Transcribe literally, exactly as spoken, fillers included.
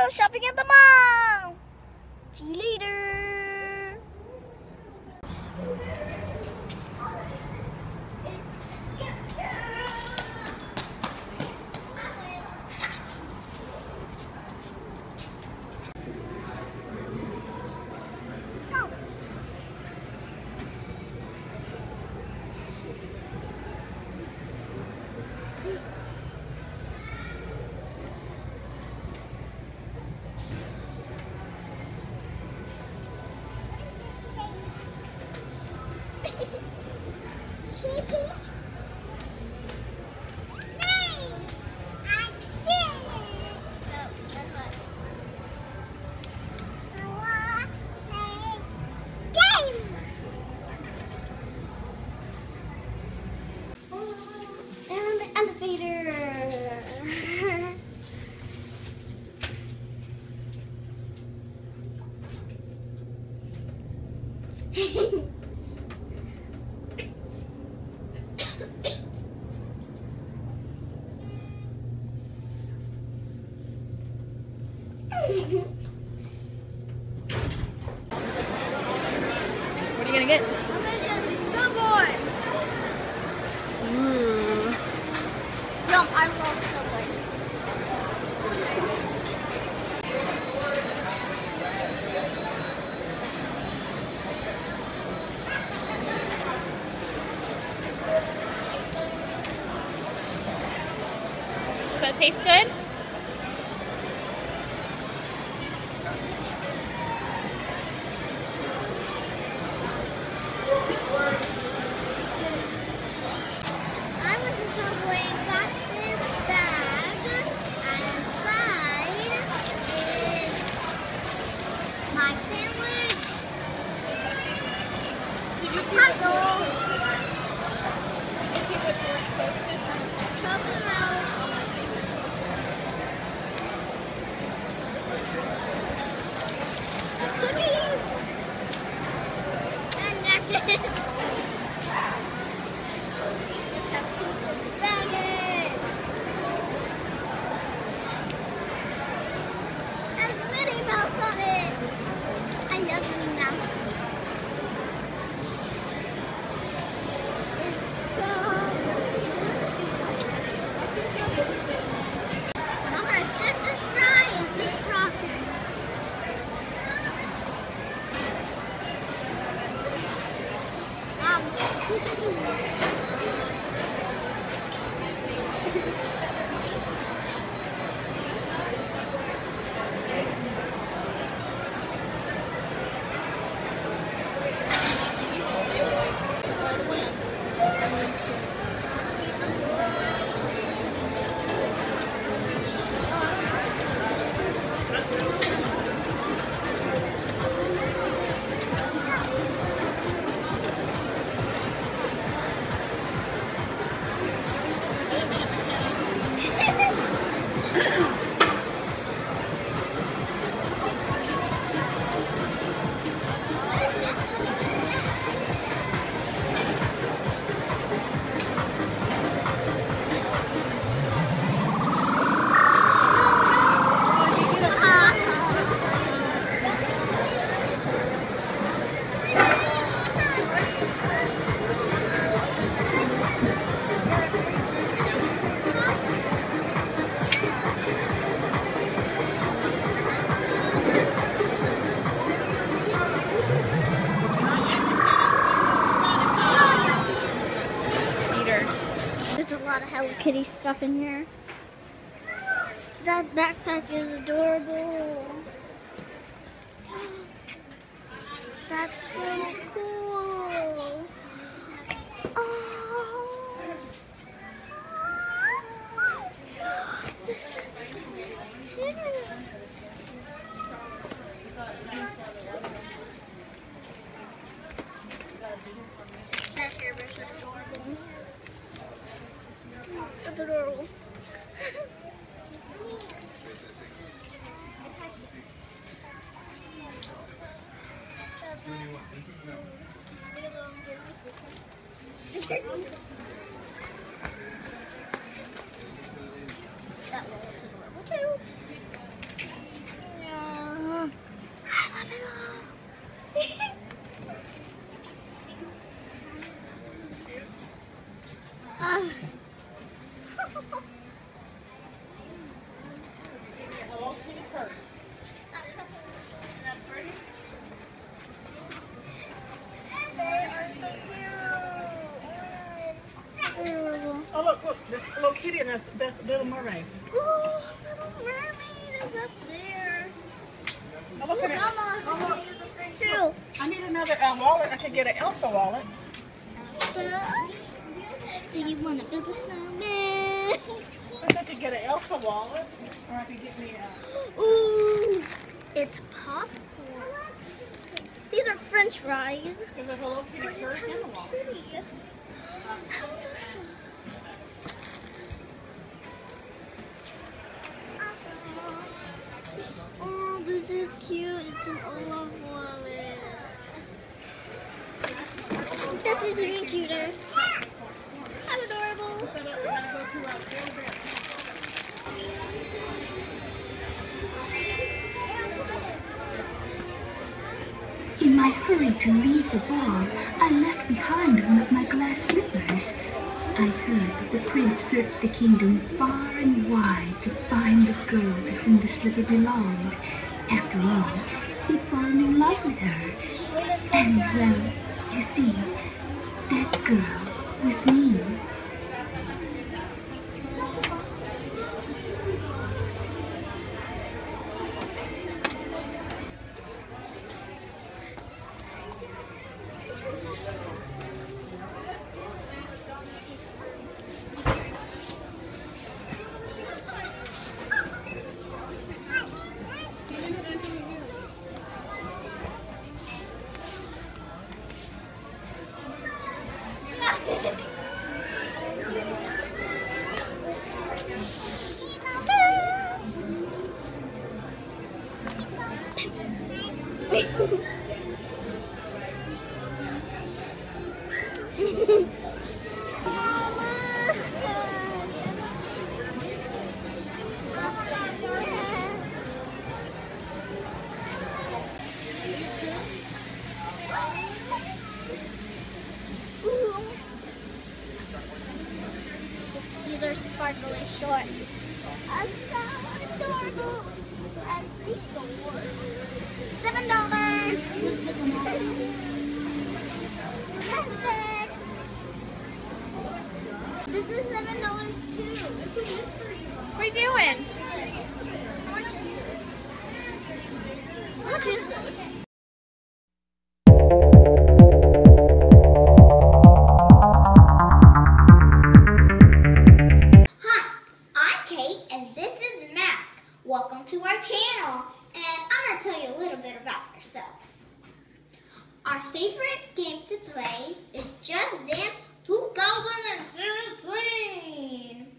go shopping at the mall. See you later. What are you gonna get? I'm gonna get Subway. Ooh. Yum, I love Subway. Does that taste good? I went to Subway and got this bag, and inside is my sandwich, Did you a see puzzle, Did you see what George posted? chocolate milk, a cookie, and that's it. Look how cute this bag is. There's Minnie Mouse on it. I love Minnie Mouse. It's so I'm gonna dip this fry in this frosting. Um, Peter. There's a lot of Hello Kitty stuff in here. That backpack is adorable. That's so cool. Oh. This is good too. That hairbrush is adorable. That's adorable. That one looks adorable too. Hello Kitty purse. They are so cute. Adorable. Oh look, look, there's Hello Kitty and that's that's Little Mermaid. Ooh, Little Mermaid is up there. Oh, look Ooh, at it. Mama, Oh, her look. shade is up there too. I need another uh, wallet. I could get an Elsa wallet. Elsa, do you want to build a snowman? I could get an Elsa wallet, or I could get me a. Ooh, it's popcorn. These are French fries. There's a Hello Kitty Pretty purse tiny and a wallet. kitty. How adorable. Awesome. Oh, this is cute. It's an Olaf wallet. This is even cuter. How adorable. In my hurry to leave the ball, I left behind one of my glass slippers. I heard that the prince searched the kingdom far and wide to find the girl to whom the slipper belonged. After all, he'd fallen in love with her. And, well, you see, that girl was me. These are sparkly shorts. Oh, so adorable. And these are seven dollars. Perfect. This is seven dollars too. What are you doing? How much is this? How much is this? Hi, I'm Kate and this is Mac. Welcome to our channel and I'm going to tell you a little bit about ourselves. Our favorite game to play is Just Dance twenty seventeen.